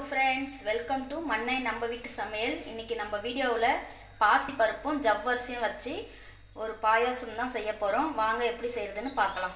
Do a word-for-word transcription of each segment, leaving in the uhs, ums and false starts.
friends, welcome to மண்ணை நம்ம வீட்டு சமையல். இன்னைக்கு நம்ம வீடியோவுல பாசி பருப்பும் ஜவ்வரிசியும் வச்சு ஒரு பாயாசம் தான் செய்ய போறோம். வாங்க எப்படி செய்யறதுன்னு பார்க்கலாம்.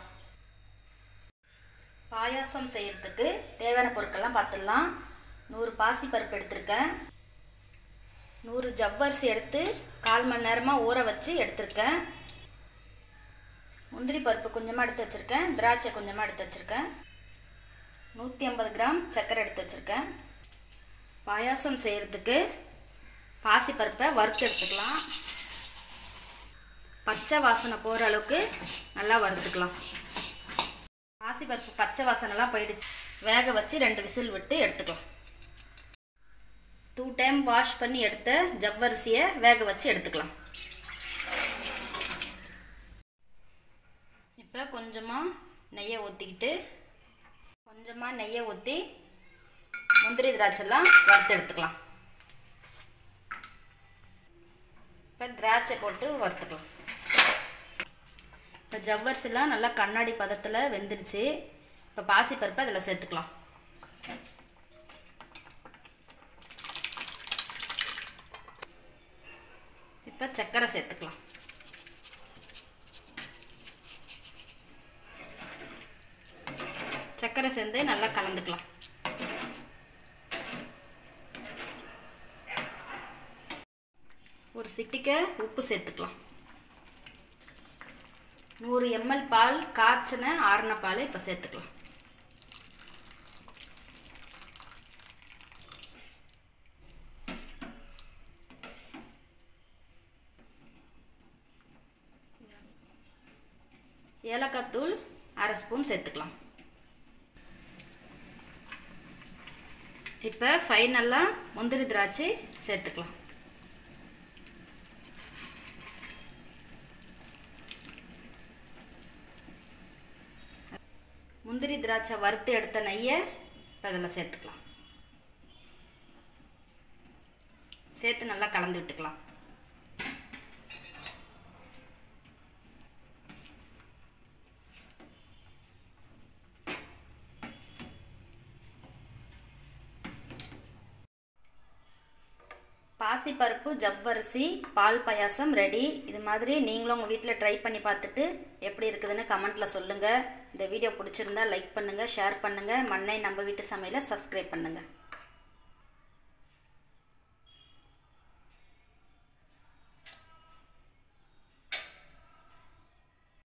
பாயாசம் செய்யறதுக்கு தேவையான பொருட்கள்லாம் பார்த்துடலாம். நூறு பாசி பருப்பு எடுத்துர்க்கேன். நூறு ஜவ்வரிசி எடுத்து கால் மணி நேரமா ஊற வச்சு எடுத்துர்க்கேன். முந்திரி பருப்பு கொஞ்சமா எடுத்து வச்சிருக்கேன். திராட்சை கொஞ்சமா எடுத்து வச்சிருக்கேன். நூற்றி ஐம்பது கிராம் சர்க்கரை எடுத்து வச்சிருக்கேன். பாயாசம் செய்யறதுக்கு பாசி பருப்பை வறுத்து எடுத்துக்கலாம். பச்சை வாசனை போகிற அளவுக்கு நல்லா வறுத்துக்கலாம். பாசி பருப்பு பச்சை வாசனைலாம் போயிடுச்சு. வேக வச்சு ரெண்டு விசில் விட்டு எடுத்துக்கலாம். டூ டைம் வாஷ் பண்ணி எடுத்த ஜவ்வரிசியை வேக வச்சு எடுத்துக்கலாம். இப்போ கொஞ்சமாக நெய்யை ஊற்றிக்கிட்டு கொஞ்சமாக நெய்யை ஊற்றி முந்திரி திராட்சைலாம் வறுத்து எடுத்துக்கலாம். இப்போ திராட்சை போட்டு வறுத்துக்கலாம். இப்போ ஜவ்வரிசிலாம் நல்லா கண்ணாடி பதத்தில் வெந்துடுச்சு. இப்போ பாசி பருப்பை அதில் சேர்த்துக்கலாம். இப்போ சர்க்கரை சேர்த்துக்கலாம். சர்க்கரை சேர்ந்து நல்லா கலந்துக்கலாம். ஒரு சிட்டிகை உப்பு சேர்த்துக்கலாம். நூறு எம்எல் பால் காய்ச்சின ஆறின பால் இப்போ சேர்த்துக்கலாம். ஏலக்காய் தூள் அரை ஸ்பூன் சேர்த்துக்கலாம். இப்போ ஃபைனலாக முந்திரி திராட்சை சேர்த்துக்கலாம். முந்திரி திராட்சை வறுத்து எடுத்த நெய்யை இப்போ அதில் சேர்த்துக்கலாம். சேர்த்து நல்லா கலந்து விட்டுக்கலாம். பாசி பருப்பு ஜவ்வரிசி பால் பாயாசம் ரெடி. இது மாதிரி நீங்களும் உங்கள் வீட்டில் ட்ரை பண்ணி பார்த்துட்டு எப்படி இருக்குதுன்னு கமெண்ட்டில் சொல்லுங்கள். இந்த வீடியோ பிடிச்சிருந்தா லைக் பண்ணுங்கள், ஷேர் பண்ணுங்கள். மண்ணை நம்ம வீட்டு சமையலை சப்ஸ்கிரைப் பண்ணுங்கள்.